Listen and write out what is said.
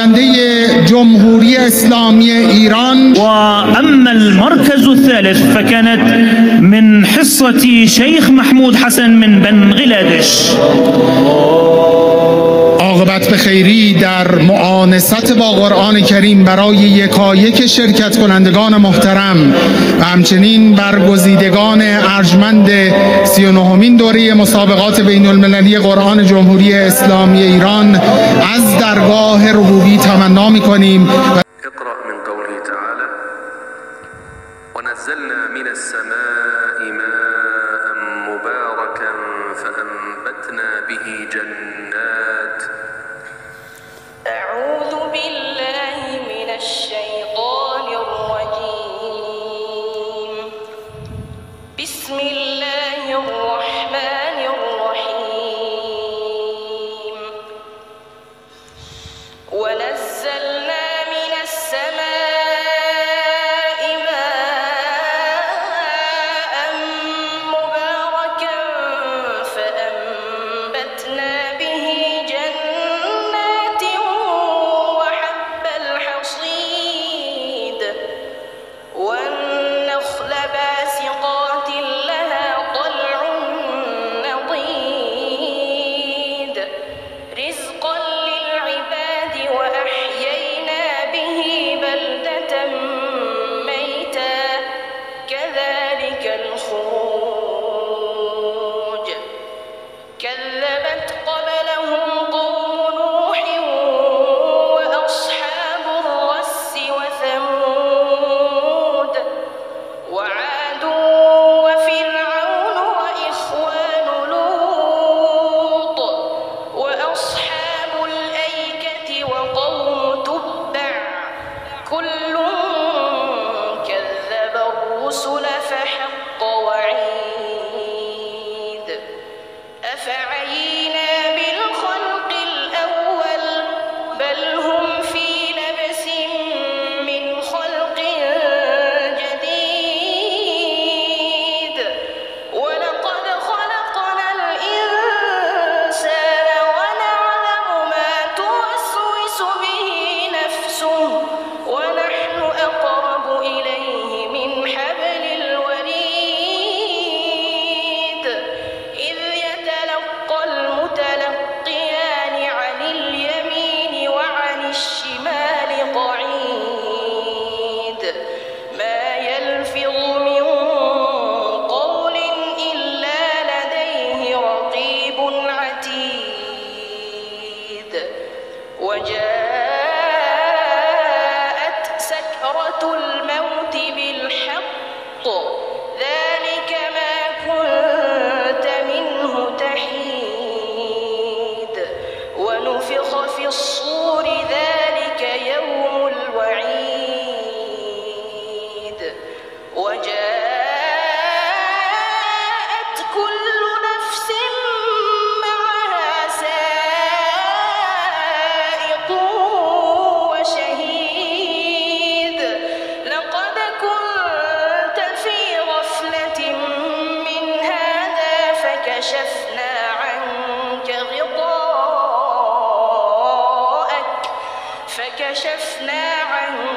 نماینده جمهوری اسلامی ایران. وأما المركز الثالث فكانت من حصة شيخ محمود حسن من بنغلاديش. عاقبت به خیری در معانست با قرآن کریم برای یکایک شرکت کنندگان محترم و همچنین برگزیدگان ارجمند 39مین دوره مسابقات بین المللی قرآن جمهوری اسلامی ایران از درگاه ربوبی تمنا می‌کنیم. اقرأ من قوله تعالى ونزلنا من السماء ماء مباركا فأنبتنا به جنات. أعوذ بالله من الشيطان الرجيم. بسم الله الرحمن الرحيم. ونزلنا من السماء ماء مباركا فأنبتنا به جنات وحب الحصيد والنخل باسقات لها طلع نضيد رزقا للعباد وأحيينا به بلدة ميتا كذلك الخروج. كذبت قبلهم قوم نوح وأصحاب الرس وثمود وعاد وفرعون وإخوان لوط وأصحاب الأيكة وقوم تبع كل كذب الرسل فحق وعيد. أفعينا بالخلق الأول بل هم في لبس من خلق جديد. ولقد خلقنا الإنسان ونعلم ما توسوس به نفسه ونحن أقرب إليه من حبل الوريد. إذ يتلقى المتلقيان عن اليمين وعن الشمال قعيد. ما يلفظ من قول إلا لديه رقيب عتيد. وجاءت سكرة الموت بالحق ذلك ما كنت منه تحيد. ونفخ في الصور ذلك يوم الوعيد. وجاءت كل نفس معها سائق وشهيد. لقد كنت في غفلة من هذا فكشفنا عنك غطاءك